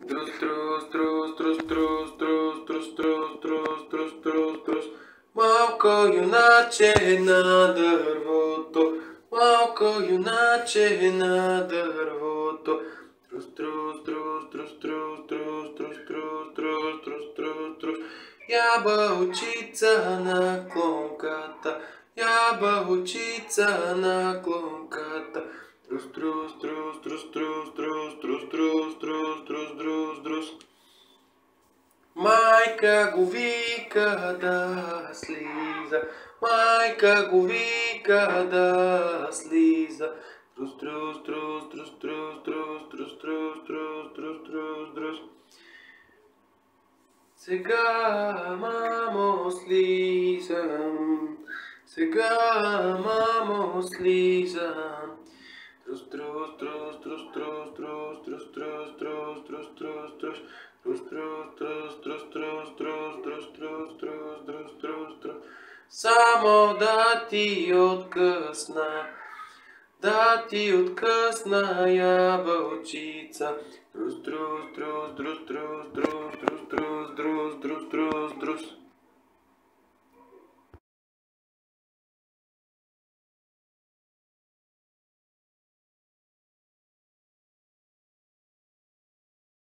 Трус, трус, трус, трус, трус, трус, трус, трус, трус, трус, трус, трус. Малко юначе на дървото, малко юначе на дървото. Трус, трус, трус, трус, трус, трус, трус, трус, трус, трус, трус, трус. Ябълчица на клонката, ябълчица на клонката. Трус, трус, трус, трус, трус, трус, трус, трус, трус, трус, трус, трус. Майка го вика да слиза, майка го вика да слиза. Трус, трус, трус, трус, трус, трус, трус, трус, трус, трус, трус, трус. Сега, мамо, слизам, сега, мамо, слизам. Трус, трус, трус, трус, трус, трус, трус, трус, трус, трус, трус, трус. Трус, трус, трус, трус, трус, трус, трус, трус, трус, трус, трус, трус. Само да ти откъсна, да ти откъсна ябълчица. Трус, трус, трус, трус, трус, трус, трус, трус, трус, трус, трус, трус.